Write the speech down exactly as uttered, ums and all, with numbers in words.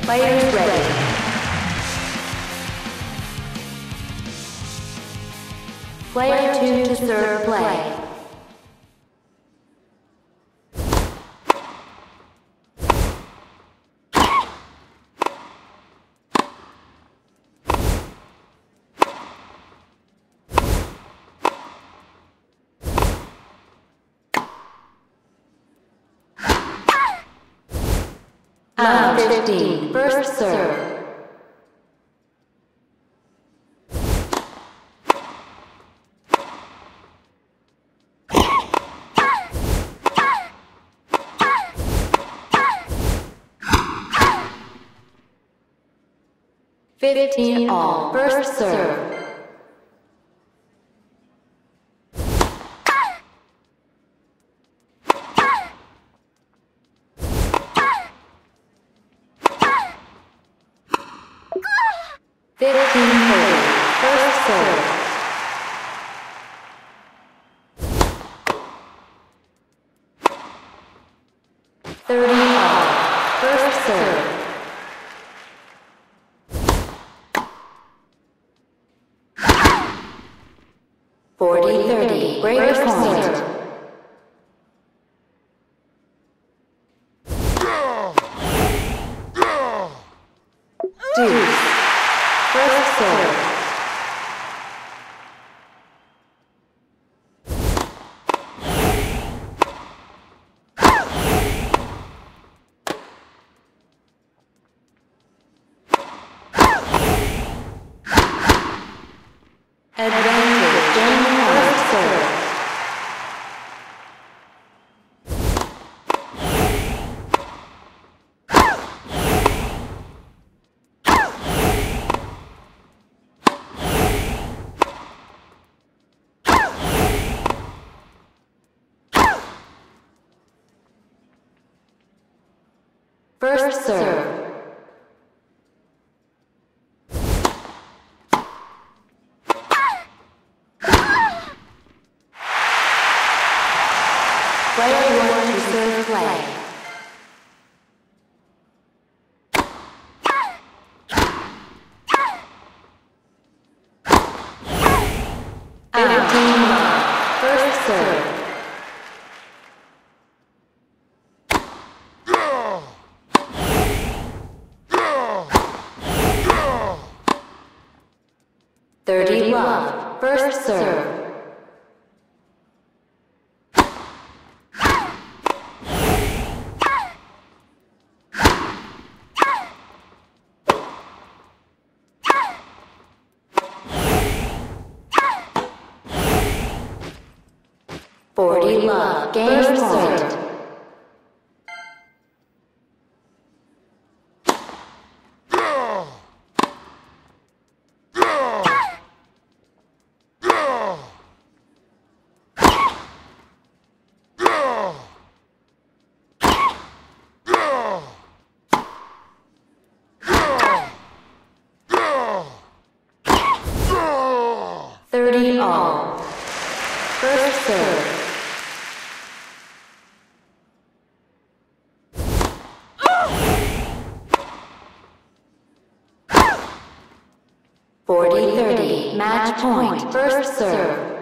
Players ready. Player two to serve play. Round fifteen, first serve. Fifteen all, first serve. Fifteen thirty, first serve. Thirty all, first serve. Forty thirty, break point. Deuce, first serve. Advantage, game first serve. First serve. Player one to serve play. Fifteen love. First serve. Thirty love. First serve. Forty love. Game point. Thirty all. First serve. Forty thirty, match point, first serve.